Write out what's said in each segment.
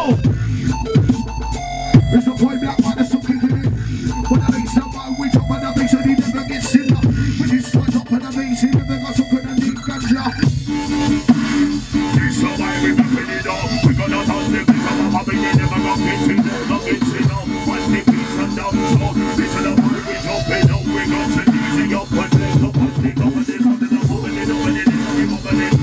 It's a boy black man, that's some kicking it. When I make someone, we jump on the bass and he never gets in up. When he squats up on the bass, he never got some kind of deep ganja. This is why we back with it up. We gonna toss the big up, popping it, never got getting up, not getting up. What's the peace and down, so this is the why we jump it up. We got to easy up, and then up, and then up, and then up, and then up, and then up, and then up, and then up.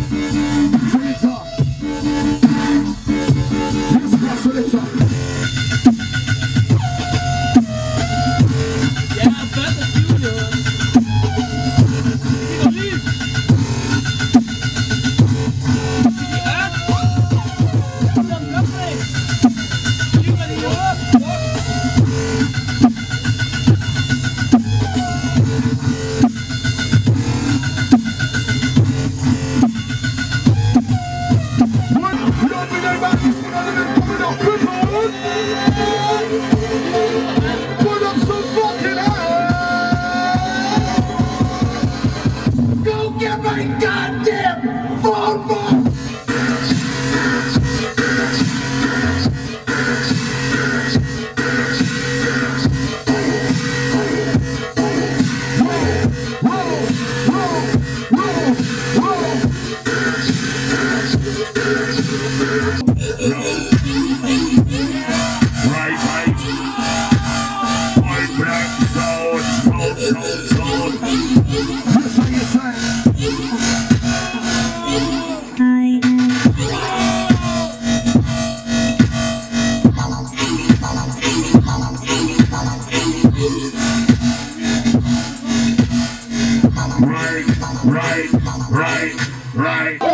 Right.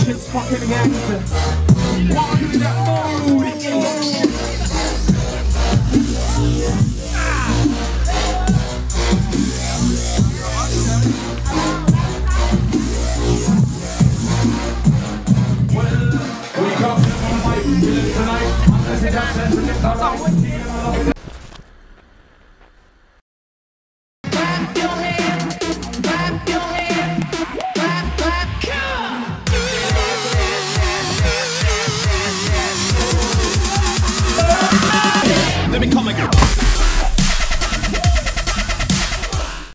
fucking gangster. Why you in that mood?